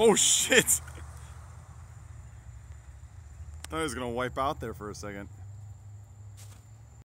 Oh shit! Thought I was gonna wipe out there for a second.